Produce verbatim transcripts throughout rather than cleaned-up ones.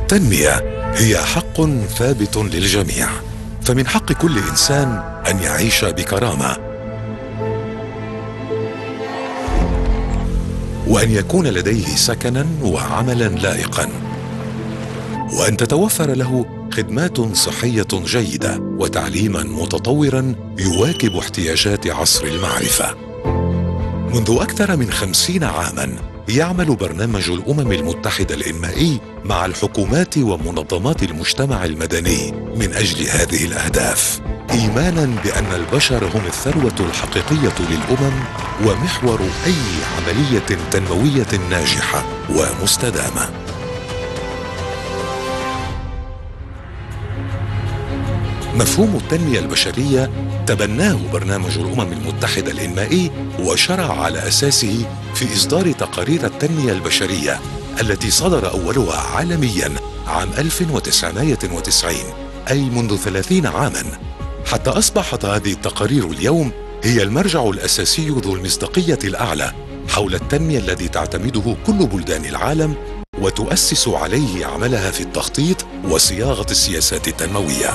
التنمية هي حق ثابت للجميع، فمن حق كل إنسان أن يعيش بكرامة، وأن يكون لديه سكنا وعملا لائقا، وأن تتوفر له خدمات صحية جيدة وتعليما متطورا يواكب احتياجات عصر المعرفة. منذ أكثر من خمسين عاما يعمل برنامج الأمم المتحدة الإنمائي مع الحكومات ومنظمات المجتمع المدني من أجل هذه الأهداف، إيمانا بأن البشر هم الثروة الحقيقية للأمم ومحور أي عملية تنموية ناجحة ومستدامة. مفهوم التنمية البشرية تبناه برنامج الأمم المتحدة الإنمائي وشرع على أساسه في إصدار تقارير التنمية البشرية التي صدر أولها عالمياً عام ألف وتسعمائة وتسعين، أي منذ ثلاثين عاماً، حتى أصبحت هذه التقارير اليوم هي المرجع الأساسي ذو المصداقية الأعلى حول التنمية الذي تعتمده كل بلدان العالم وتؤسس عليه عملها في التخطيط وصياغة السياسات التنموية.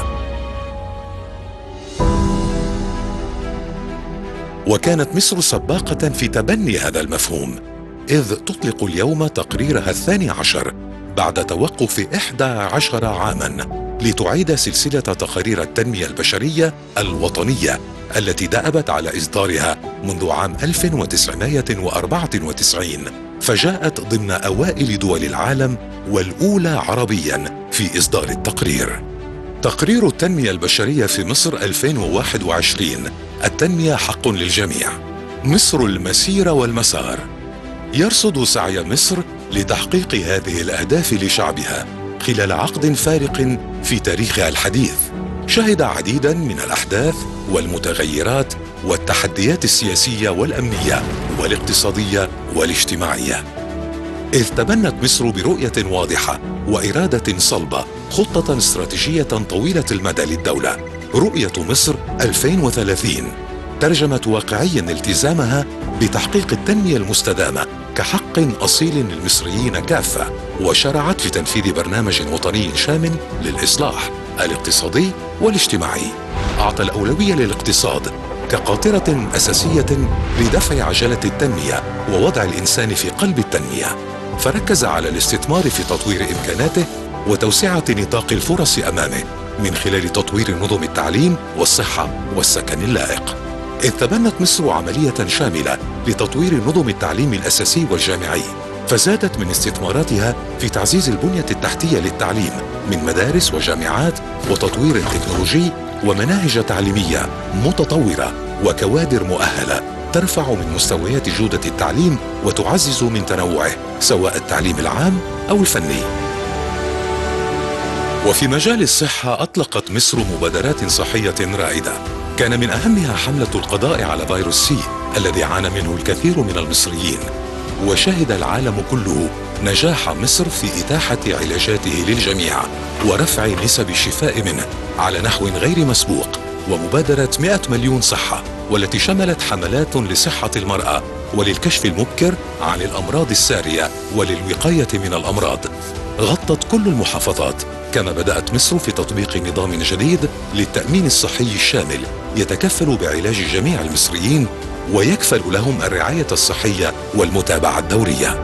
وكانت مصر سباقة في تبني هذا المفهوم، إذ تطلق اليوم تقريرها الثاني عشر بعد توقف إحدى عشر عاماً لتعيد سلسلة تقارير التنمية البشرية الوطنية التي دأبت على إصدارها منذ عام ألف وتسعمائة وأربعة وتسعين، فجاءت ضمن أوائل دول العالم والأولى عربياً في إصدار التقرير. تقرير التنمية البشرية في مصر ألفين وواحد وعشرين، التنمية حق للجميع، مصر المسيرة والمسار، يرصد سعي مصر لتحقيق هذه الأهداف لشعبها خلال عقد فارق في تاريخها الحديث، شهد عديدا من الأحداث والمتغيرات والتحديات السياسية والأمنية والاقتصادية والاجتماعية، إذ تبنت مصر برؤية واضحة وإرادة صلبة خطة استراتيجية طويلة المدى للدولة، رؤية مصر ألفين وثلاثين، ترجمت واقعيا التزامها بتحقيق التنمية المستدامة كحق أصيل للمصريين كافة، وشرعت في تنفيذ برنامج وطني شامل للإصلاح الاقتصادي والاجتماعي، أعطى الأولوية للاقتصاد كقاطرة أساسية لدفع عجلة التنمية ووضع الإنسان في قلب التنمية، فركز على الاستثمار في تطوير إمكاناته وتوسعة نطاق الفرص أمامه من خلال تطوير نظم التعليم والصحة والسكن اللائق، إذ تبنت مصر عملية شاملة لتطوير نظم التعليم الأساسي والجامعي، فزادت من استثماراتها في تعزيز البنية التحتية للتعليم من مدارس وجامعات وتطوير تكنولوجي ومناهج تعليمية متطورة وكوادر مؤهلة ترفع من مستويات جودة التعليم وتعزز من تنوعه سواء التعليم العام أو الفني. وفي مجال الصحة أطلقت مصر مبادرات صحية رائدة، كان من أهمها حملة القضاء على فيروس سي الذي عانى منه الكثير من المصريين، وشهد العالم كله نجاح مصر في إتاحة علاجاته للجميع ورفع نسب الشفاء منه على نحو غير مسبوق، ومبادرة مئة مليون صحة والتي شملت حملات لصحة المرأة وللكشف المبكر عن الأمراض السارية وللوقاية من الأمراض، غطت كل المحافظات. كما بدأت مصر في تطبيق نظام جديد للتأمين الصحي الشامل يتكفل بعلاج جميع المصريين ويكفل لهم الرعاية الصحية والمتابعة الدورية.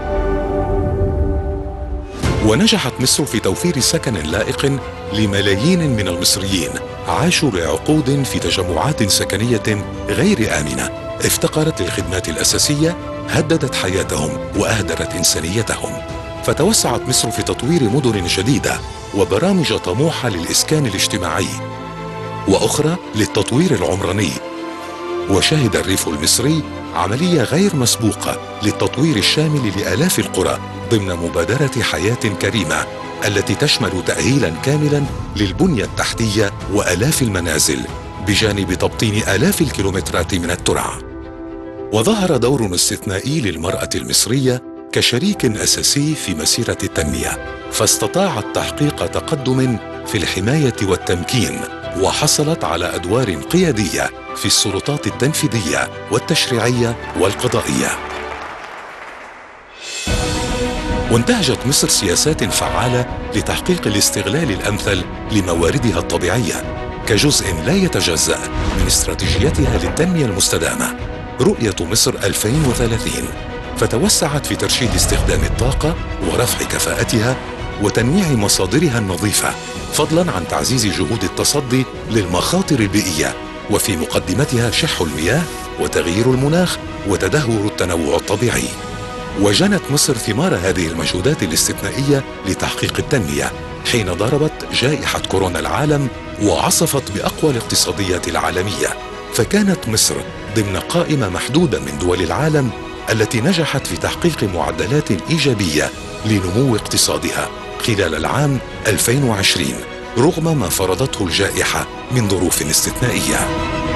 ونجحت مصر في توفير سكن لائق لملايين من المصريين عاشوا لعقود في تجمعات سكنية غير آمنة افتقرت للخدمات الأساسية، هددت حياتهم وأهدرت إنسانيتهم، فتوسعت مصر في تطوير مدن جديدة وبرامج طموحة للإسكان الاجتماعي وأخرى للتطوير العمراني، وشهد الريف المصري عملية غير مسبوقة للتطوير الشامل لآلاف القرى ضمن مبادرة حياة كريمة التي تشمل تأهيلا كاملا للبنية التحتية وآلاف المنازل بجانب تبطين آلاف الكيلومترات من الترع. وظهر دور استثنائي للمرأة المصرية كشريك أساسي في مسيرة التنمية، فاستطاعت تحقيق تقدم في الحماية والتمكين، وحصلت على أدوار قيادية في السلطات التنفيذية والتشريعية والقضائية. وانتهجت مصر سياسات فعالة لتحقيق الاستغلال الأمثل لمواردها الطبيعية كجزء لا يتجزأ من استراتيجيتها للتنمية المستدامة رؤية مصر ألفين وثلاثين، فتوسعت في ترشيد استخدام الطاقة ورفع كفاءتها وتنويع مصادرها النظيفة، فضلاً عن تعزيز جهود التصدي للمخاطر البيئية، وفي مقدمتها شح المياه وتغيير المناخ وتدهور التنوع الطبيعي. وجنت مصر ثمار هذه المجهودات الاستثنائية لتحقيق التنمية حين ضربت جائحة كورونا العالم وعصفت بأقوى الاقتصاديات العالمية، فكانت مصر ضمن قائمة محدودة من دول العالم التي نجحت في تحقيق معدلات إيجابية لنمو اقتصادها خلال العام ألفين وعشرين رغم ما فرضته الجائحة من ظروف استثنائية.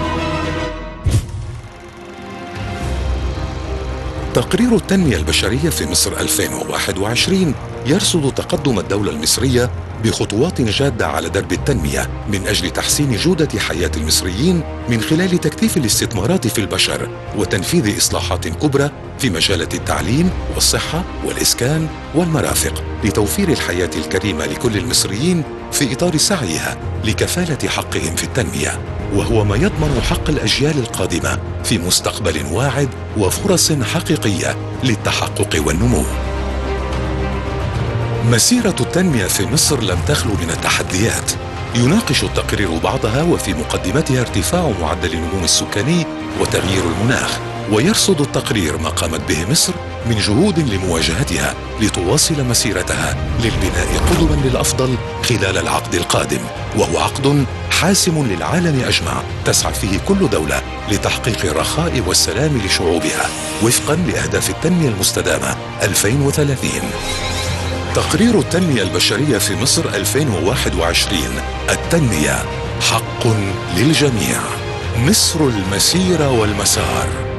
تقرير التنمية البشرية في مصر ألفين وواحد وعشرين يرصد تقدم الدولة المصرية بخطوات جادة على درب التنمية من أجل تحسين جودة حياة المصريين من خلال تكثيف الاستثمارات في البشر وتنفيذ إصلاحات كبرى في مجالات التعليم والصحة والإسكان والمرافق لتوفير الحياة الكريمة لكل المصريين في إطار سعيها لكفالة حقهم في التنمية، وهو ما يضمن حق الأجيال القادمة في مستقبل واعد وفرص حقيقية للتحقق والنمو. مسيرة التنمية في مصر لم تخلو من التحديات، يناقش التقرير بعضها وفي مقدمتها ارتفاع معدل النمو السكاني وتغيير المناخ، ويرصد التقرير ما قامت به مصر من جهود لمواجهتها لتواصل مسيرتها للبناء قدما للأفضل خلال العقد القادم، وهو عقد حاسم للعالم أجمع تسعى فيه كل دولة لتحقيق الرخاء والسلام لشعوبها وفقا لأهداف التنمية المستدامة ألفين وثلاثين. تقرير التنمية البشرية في مصر ألفين وواحد وعشرين، التنمية حق للجميع، مصر المسيرة والمسار.